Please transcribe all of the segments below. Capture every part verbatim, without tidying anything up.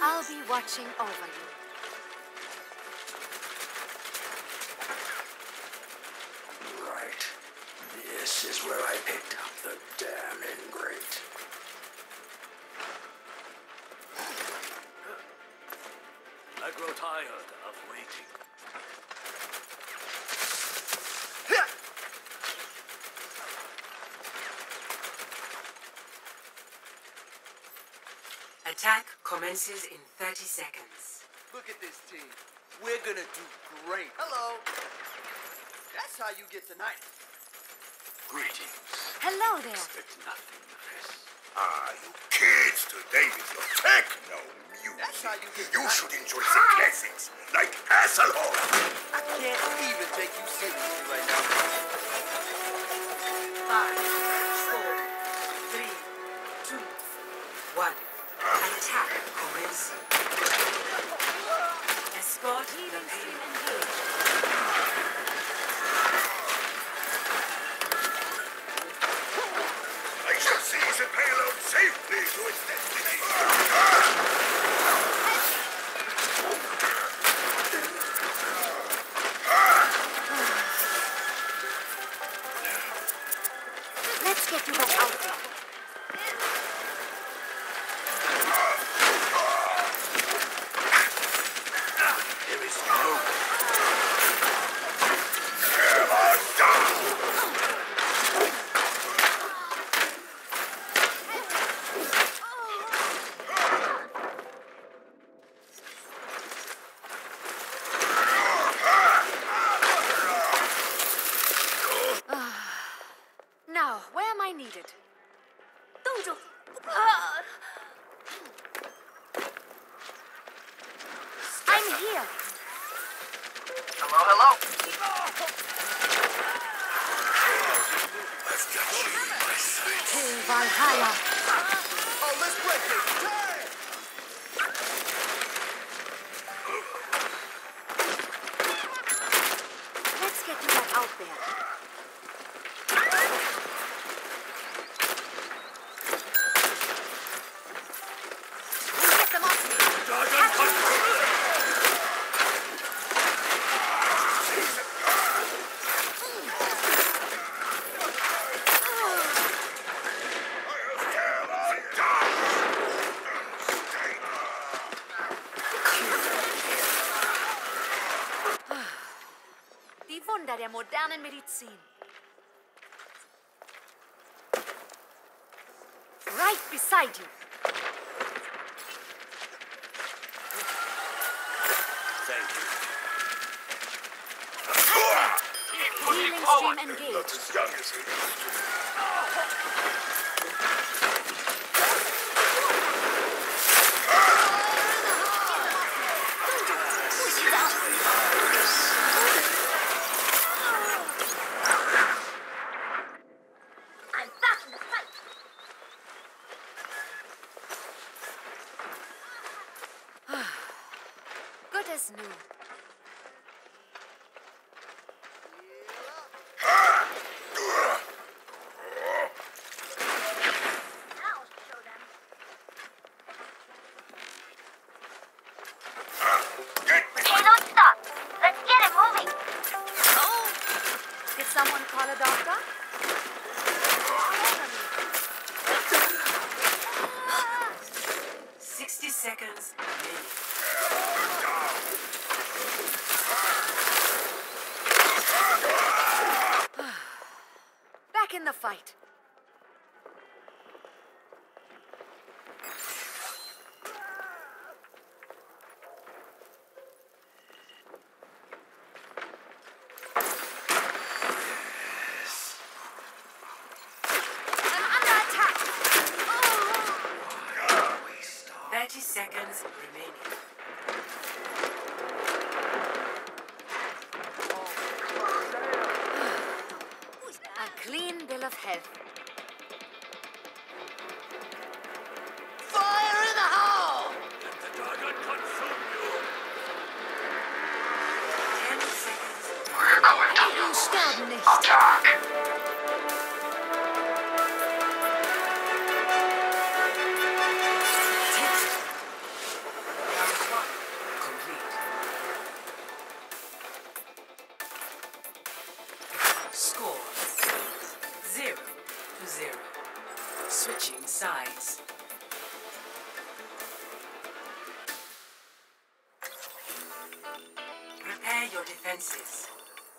I'll be watching over you. Right. This is where I picked up the damn ingrate. I grow tired of waiting. Attack commences in thirty seconds. Look at this team. We're gonna do great. Hello. That's how you get tonight. Greetings. Hello there. Expect nothing less. Ah, you kids today with your techno music. That's how you get You tonight. should enjoy some classics like Hasselhoff. I can't even take you seriously right now. Five, four, three, two, one. Attack commencing. Escort the field. I shall seize the payload safely to its destination. Let's get you back out there. There is no Now, where am I needed? Dodo! I'm here! Hello, hello. I've got you in my sights. Till Valhalla! Oh, let's break it. Let's get you back out there. We'll get them off me. Die Wunder der modernen Medizin. Right beside you. Thank you. Healing stream engaged. Not as young as he used to be. I'm back in the fight. Good as new. Get me! Hey, don't stop. Let's get it moving. Oh! Did someone call a doctor? Sixty seconds remaining. Back in the fight. I'm under attack. Oh. Thirty seconds remaining. A clean bill of health. Switching sides. Prepare your defenses.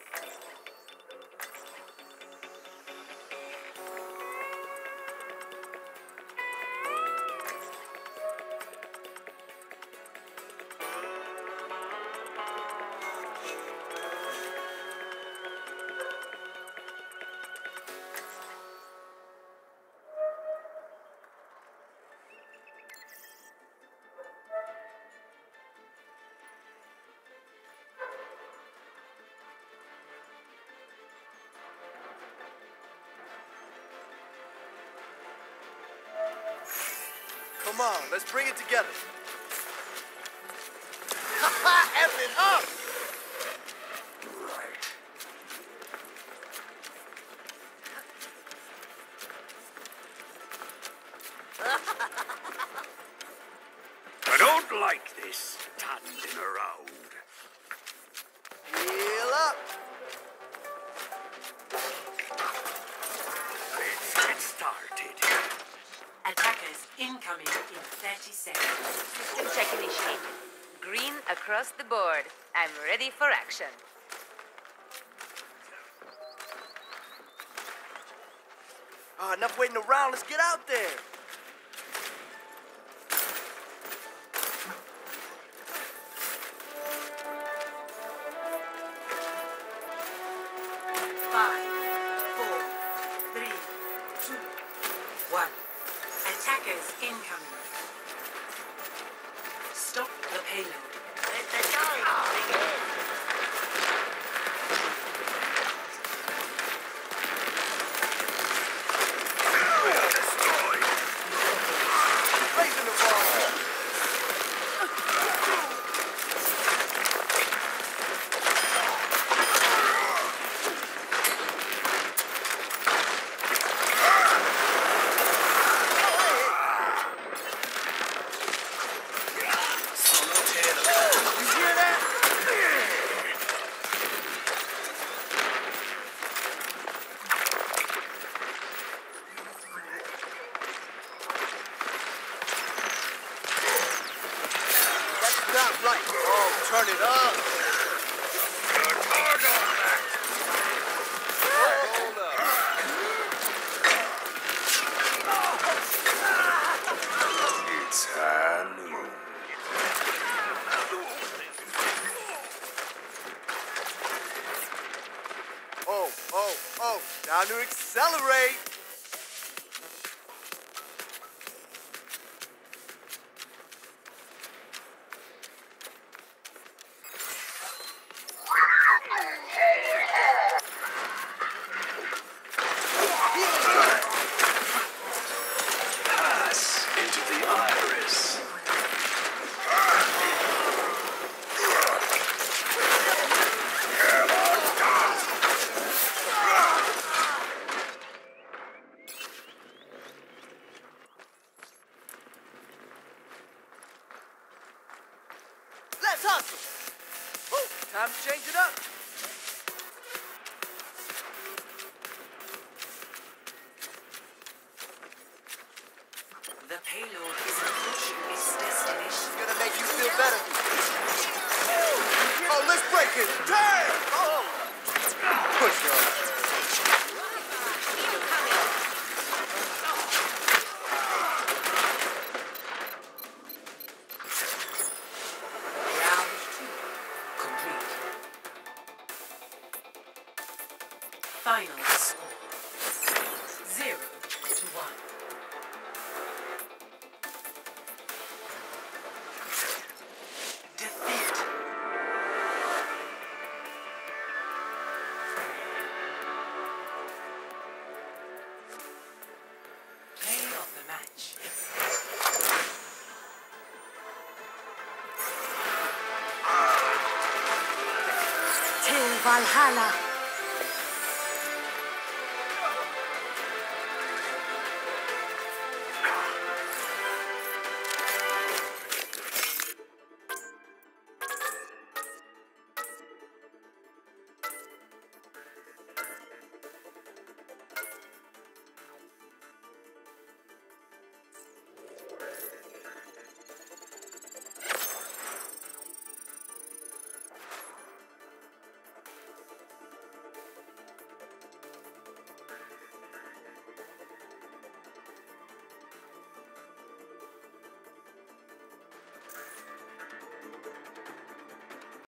Come on, let's bring it together. F it up! Right. I don't like this standing around. Heal up. Let's get started. Attackers incoming in thirty seconds. System check initiated. Green across the board. I'm ready for action. Ah, enough waiting around. Let's get out there. Five, four, three, two, one. Attackers incoming. Stop the payload. Let the show begin. We are destroyed. Raising the ball. You hear that? That's not right. Oh, turn it up. Good hard on that. Hold up. It's high noon. Oh, oh, oh. Time to accelerate. Pass into the iris. Let's hustle. Oh, time to change it up. The payload is approaching its destination. It's gonna make you feel better. Oh, let's break it. Turn. Oh. Push on. Round two complete. Final score zero to one. Defeat. Play of the match. Till Valhalla.